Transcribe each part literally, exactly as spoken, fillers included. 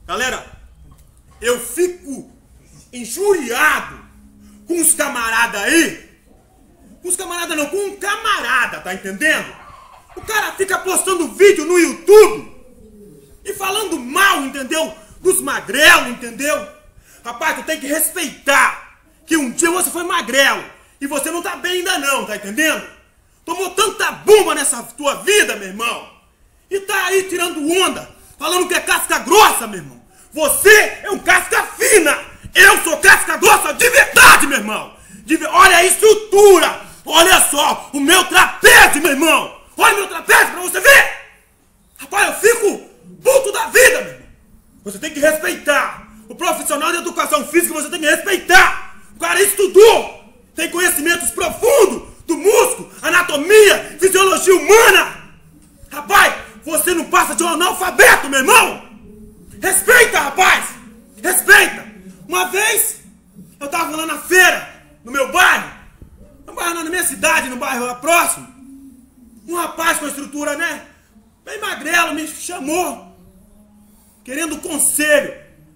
Galera, eu fico injuriado com os camaradas aí. Com os camaradas não, com um camarada, tá entendendo? O cara fica postando vídeo no YouTube e falando mal, entendeu? Dos magrelos, entendeu? Rapaz, tu tem que respeitar que um dia você foi magrelo e você não tá bem ainda não, tá entendendo? Tomou tanta bomba nessa tua vida, meu irmão. E tá aí tirando onda, falando que é casca grossa, meu irmão. Você é um casca fina. Eu sou casca grossa de verdade, meu irmão. De... Olha a estrutura. Olha só o meu trapézio, meu irmão. Olha o meu trapézio pra você ver. Rapaz, eu fico puto da vida, meu irmão. Você tem que respeitar. O profissional de educação física você tem que respeitar. O cara estudou. Tem conhecimentos profundos do músculo, anatomia, fisiologia humana. Rapaz, você não passa de um analfabeto, meu irmão. Respeita, rapaz. Respeita. Uma vez, eu tava lá na feira, no meu bairro. No bairro, na minha cidade, no bairro lá próximo. Um rapaz com estrutura, né? Bem magrelo, me chamou. Querendo conselho.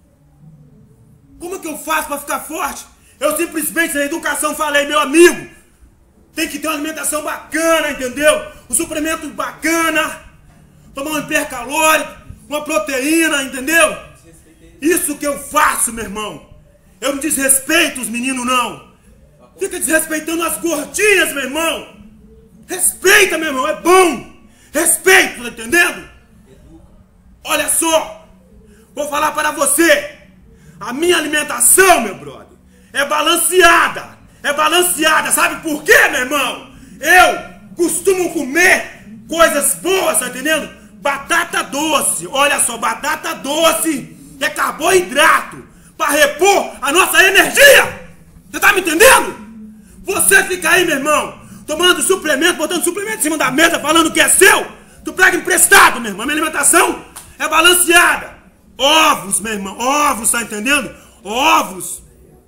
Como é que eu faço pra ficar forte? Eu simplesmente, na educação, falei, meu amigo, tem que ter uma alimentação bacana, entendeu? Um suplemento bacana. Tomar um hipercalórico, uma proteína, entendeu? Isso que eu faço, meu irmão. Eu não desrespeito os meninos, não. Fica desrespeitando as gordinhas, meu irmão. Respeita, meu irmão, é bom. Respeito, tá entendendo? Olha só. Vou falar para você. A minha alimentação, meu brother, é balanceada. É balanceada. Sabe por quê, meu irmão? Eu costumo comer coisas boas, tá entendendo? Batata doce. Olha só, batata doce é carboidrato para repor a nossa energia. Você tá me entendendo? Você fica aí, meu irmão, tomando suplemento, botando suplemento em cima da mesa, falando que é seu. Tu pega emprestado, meu irmão. A minha alimentação é balanceada. Ovos, meu irmão, ovos, tá entendendo? Ovos.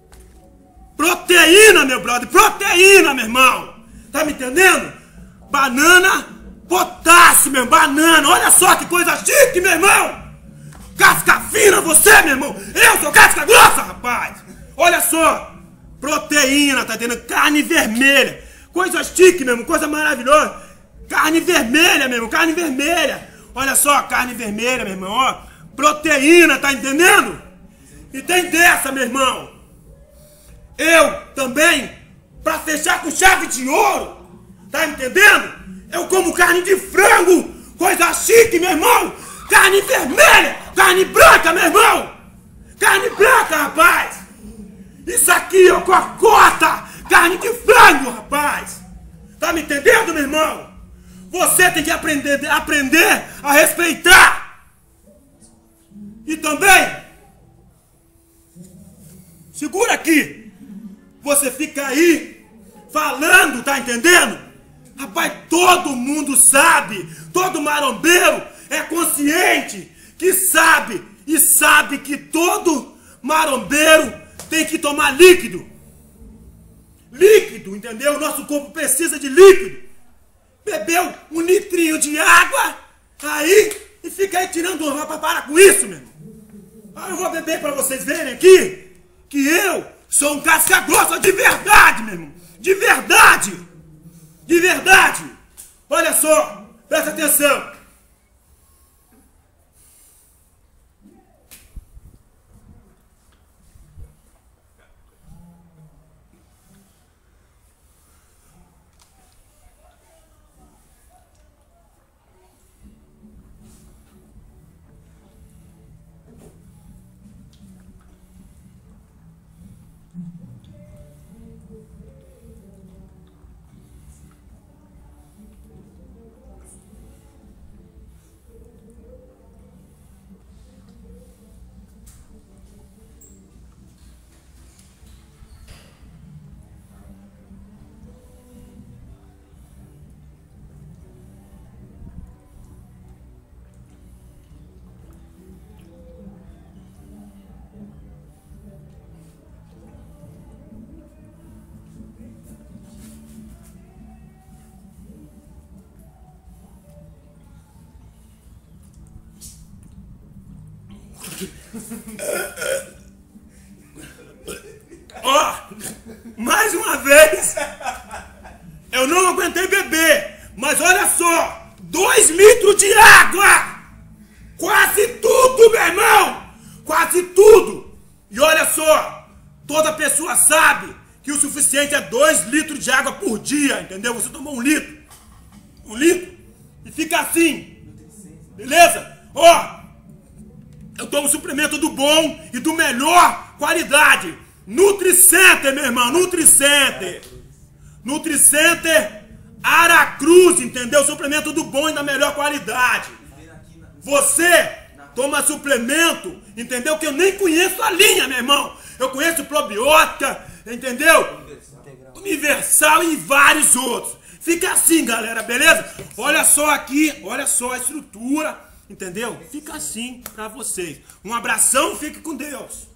Proteína, meu brother, proteína, meu irmão. Tá me entendendo? Banana, potássio, meu irmão, banana. Olha só que coisa chique, meu irmão. Casca fina você, meu irmão. Eu sou casca grossa, rapaz. Olha só. Proteína, tá entendendo? Carne vermelha. Coisa chique, meu irmão, coisa maravilhosa. Carne vermelha, meu irmão, carne vermelha. Olha só, carne vermelha, meu irmão, ó. Proteína, tá entendendo? E tem dessa, meu irmão. Eu também, pra fechar com chave de ouro, tá entendendo? Eu como carne de frango, coisa chique, meu irmão. Carne vermelha, carne branca, meu irmão. Carne branca, rapaz. Isso aqui é cocota, carne de frango, rapaz. Tá me entendendo, meu irmão? Você tem que aprender, aprender a respeitar. E também, segura aqui. Você fica aí falando, tá entendendo? Rapaz, todo mundo sabe, todo marombeiro é consciente que sabe e sabe que todo marombeiro tem que tomar líquido. Líquido, entendeu? Nosso corpo precisa de líquido. Bebeu um litrinho de água aí e fica aí tirando uma roupa. Para com isso, meu irmão. Ah, eu vou beber para vocês verem aqui que eu sou um casca grossa de verdade, meu irmão. De verdade. De verdade. Olha só, presta atenção. Ó, mais uma vez, eu não aguentei beber, mas olha só, dois litros de água! Quase tudo, meu irmão! Quase tudo! E olha só, toda pessoa sabe que o suficiente é dois litros de água por dia, entendeu? Você tomou um litro, um litro, e fica assim, beleza? Ó, eu tomo suplemento do bom e do melhor qualidade. Nutricenter, meu irmão, Nutricenter. Nutricenter Aracruz, entendeu? Suplemento do bom e da melhor qualidade. Você toma suplemento, entendeu? Que eu nem conheço a linha, meu irmão. Eu conheço probiótica, entendeu? Universal e vários outros. Fica assim, galera, beleza? Olha só aqui, olha só a estrutura, entendeu? Fica assim pra vocês. Um abração, fique com Deus.